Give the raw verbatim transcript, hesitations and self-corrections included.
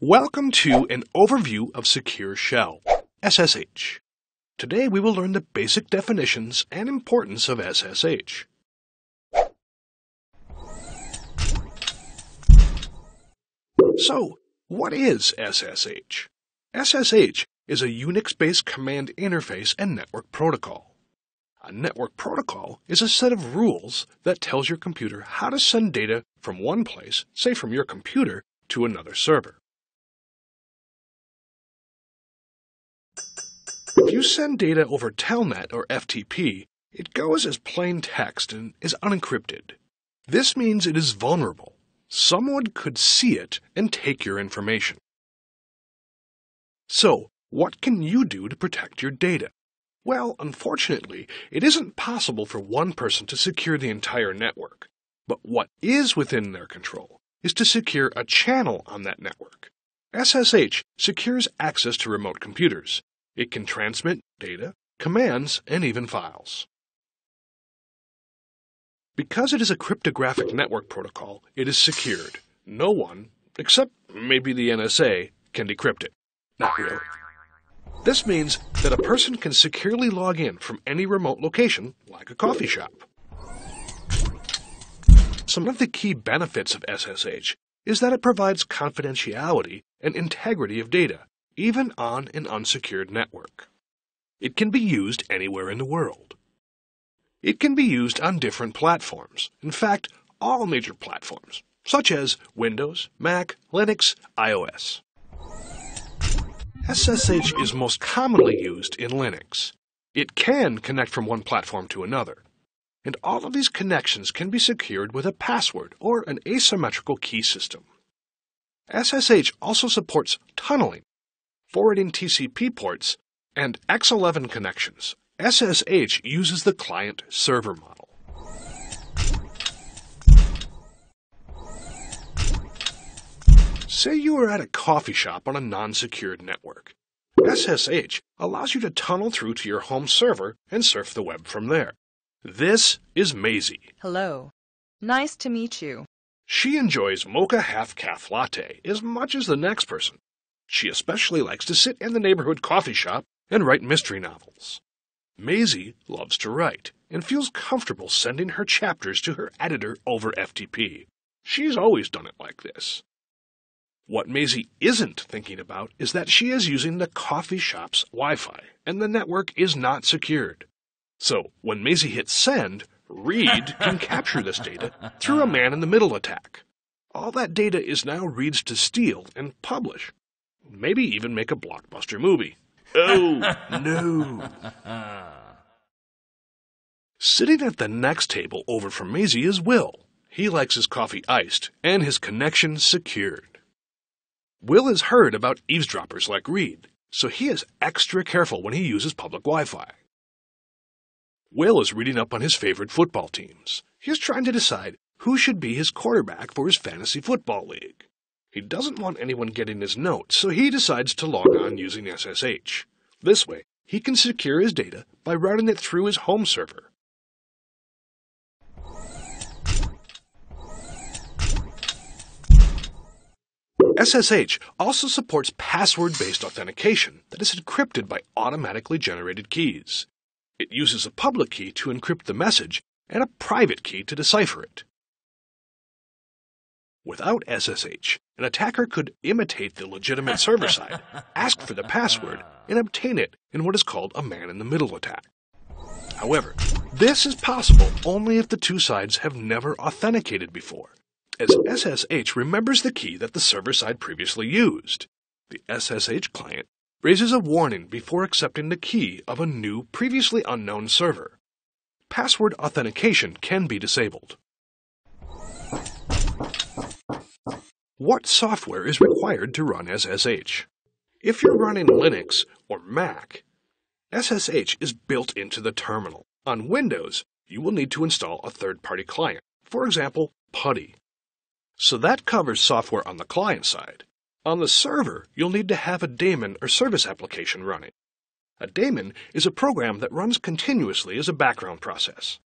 Welcome to an overview of Secure Shell, S S H. Today we will learn the basic definitions and importance of S S H. So, what is S S H? S S H is a Unix-based command interface and network protocol. A network protocol is a set of rules that tells your computer how to send data from one place, say from your computer, to another server. If you send data over Telnet or F T P, it goes as plain text and is unencrypted. This means it is vulnerable. Someone could see it and take your information. So, what can you do to protect your data? Well, unfortunately, it isn't possible for one person to secure the entire network. But what is within their control is to secure a channel on that network. S S H secures access to remote computers. It can transmit data, commands, and even files. Because it is a cryptographic network protocol, it is secured. No one, except maybe the N S A, can decrypt it. Not really. This means that a person can securely log in from any remote location, like a coffee shop. Some of the key benefits of S S H is that it provides confidentiality and integrity of data, even on an unsecured network. It can be used anywhere in the world. It can be used on different platforms, in fact, all major platforms, such as Windows, Mac, Linux, iOS. S S H is most commonly used in Linux. It can connect from one platform to another, and all of these connections can be secured with a password or an asymmetrical key system. S S H also supports tunneling, forwarding T C P ports, and X eleven connections. S S H uses the client-server model. Say you are at a coffee shop on a non-secured network. S S H allows you to tunnel through to your home server and surf the web from there. This is Maisie. Hello. Nice to meet you. She enjoys mocha half-calf latte as much as the next person. She especially likes to sit in the neighborhood coffee shop and write mystery novels. Maisie loves to write and feels comfortable sending her chapters to her editor over F T P. She's always done it like this. What Maisie isn't thinking about is that she is using the coffee shop's Wi-Fi, and the network is not secured. So, when Maisie hits send, Reed can capture this data through a man-in-the-middle attack. All that data is now Reed's to steal and publish. Maybe even make a blockbuster movie. Oh, no. Sitting at the next table over from Maisie is Will. He likes his coffee iced and his connection secured. Will has heard about eavesdroppers like Reed, so he is extra careful when he uses public Wi-Fi. Will is reading up on his favorite football teams. He is trying to decide who should be his quarterback for his fantasy football league. He doesn't want anyone getting his notes, so he decides to log on using S S H. This way, he can secure his data by routing it through his home server. S S H also supports password-based authentication that is encrypted by automatically generated keys. It uses a public key to encrypt the message and a private key to decipher it. Without S S H, an attacker could imitate the legitimate server side, ask for the password, and obtain it in what is called a man-in-the-middle attack. However, this is possible only if the two sides have never authenticated before, as S S H remembers the key that the server side previously used. The S S H client raises a warning before accepting the key of a new, previously unknown server. Password authentication can be disabled. What software is required to run S S H? If you're running Linux or Mac, S S H is built into the terminal. On Windows, you will need to install a third-party client, for example, PuTTY. So that covers software on the client side. On the server, you'll need to have a daemon or service application running. A daemon is a program that runs continuously as a background process.